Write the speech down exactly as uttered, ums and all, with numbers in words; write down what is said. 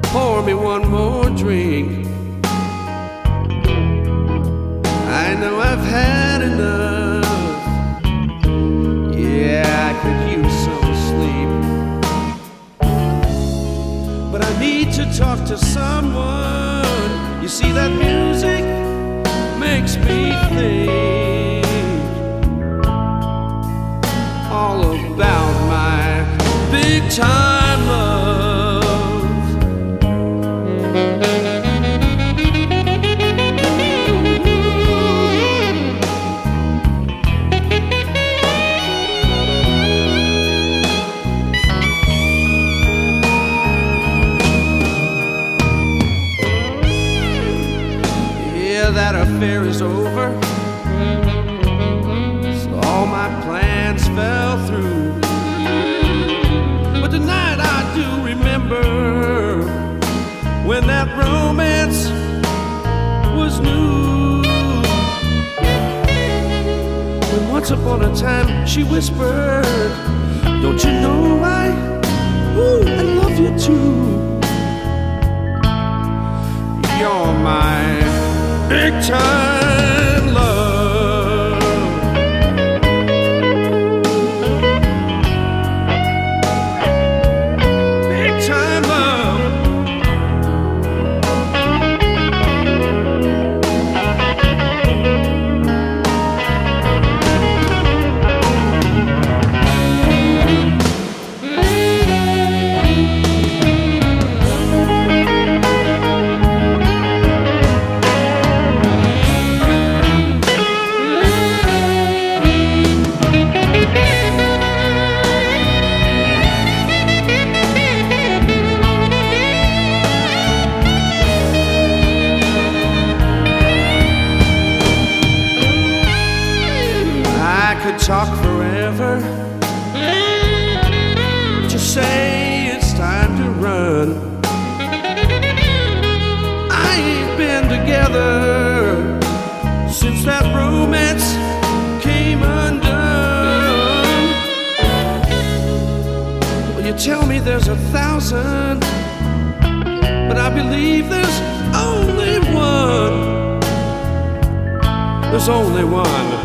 pour me one more drink. I know I've had enough. Yeah, I could use some sleep, but I need to talk to someone. You see, that music makes me think all about my big time love. Yeah, that affair is over, so all my plans fell through. But tonight I do remember when that romance was new. When once upon a time she whispered, don't you know I, ooh, I love you too. You're my big time love. Big time love. I could talk forever, just say it's time to run. I ain't been together since that romance came undone. Well, you tell me there's a thousand, but I believe there's only one. There's only one.